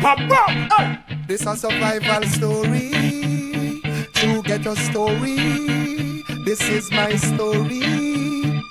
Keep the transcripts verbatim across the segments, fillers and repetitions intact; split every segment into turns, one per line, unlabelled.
This a survival story, true ghetto story. This is my story.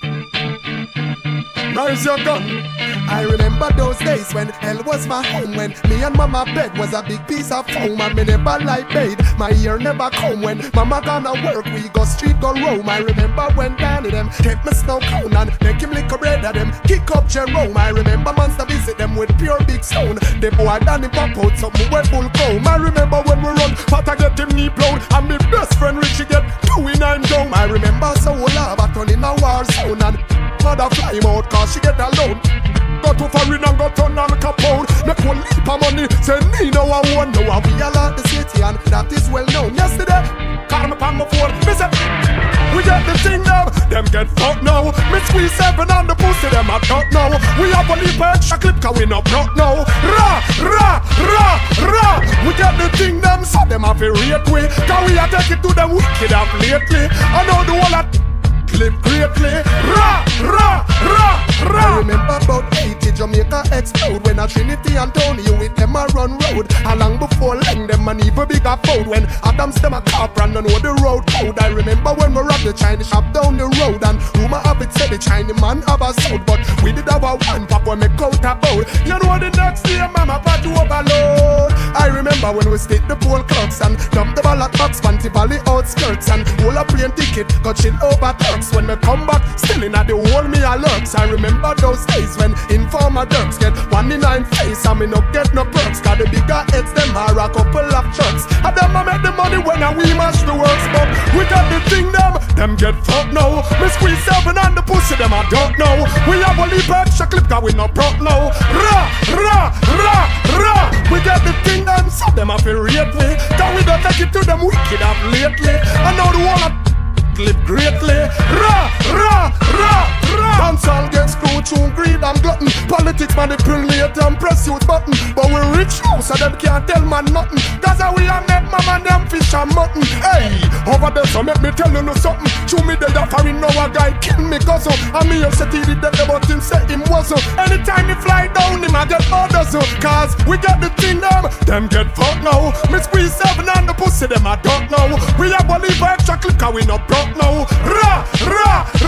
Where's your gun? I remember those days when hell was my home, when me and mama bed was a big piece of foam, and me never like bed, my ear never come. When mama gonna work, we go street, go roam. I remember when Danny them take me snow cone and make him lick a bread at them, kick up Jerome. I remember monster visit them with pure big stone. The boy Danny pop out something wet full chrome. I remember when we run, Pata get him knee blown, and me best friend Richie get two in nine down. I remember so lava turn in a war zone, and mother fly him out cause she get alone. Go to foreign and go turn on Capone. Make one leap of money, say me no one want. No one we all out the city and that is well known. Yesterday, call me on my phone, me say we get the thing now, them get fucked now. Me squeeze seven on the pussy, them I don't know. We have a leap extra clip cause we no broke now. Ra, ra, ra, ra. We get the thing them, so them have a rate way. Cause we a take it to them wicked up lately. I know the whole of clip greatly. Ra, ra, ra, ra. I remember about eighty Jamaica explode when a Trinity and Tony with them a run road. Along before Lang them an even bigger fold. When Adams them a cop and know the road code. I remember when we robbed the Chinese shop down the road, and rumor have it said the Chinese man have a sound, but we did have a one pop when me count about. You know the next day mama pat to overload. I remember when we stick the pole clocks and dump the ballot box, Fancy Valley outskirts, and hold a plane ticket, got shit over Turks. When me come back, still in at the whole me a lurks. I remember those days when informer dirks get one in nine face, and me no get no perks. Cause the bigger heads them are a couple of trucks, and them a make the money when a we mash the works. But we got the thing them, them get fucked now. Me squeeze seven on the pussy, them I don't know. We have a leap extra clip cause we no broke now. Ra, ra, ra, ra. We get the thing them, so them a feel rate me. Cause we don't take it to them wicked up lately. I know the whole of clip greatly. Ra, ra, ra, ra. Dancehall gets screwed through greed and glutton. Politics manipulate and press youth button. But we rich now so them can't tell man nothing. Cause we a make mama them fish and mutton. Hey, over there so make me tell you no something. Chew me dead a foreign now a guy kill me cousin. And me upset he did that but him say him wasn't. Anytime he fly down him I get orders. Cause we got the thing them, them get fucked now. Me squeeze seven on the pussy them I don't know. We have a leave extra click cause we no broke now. Ra, ra,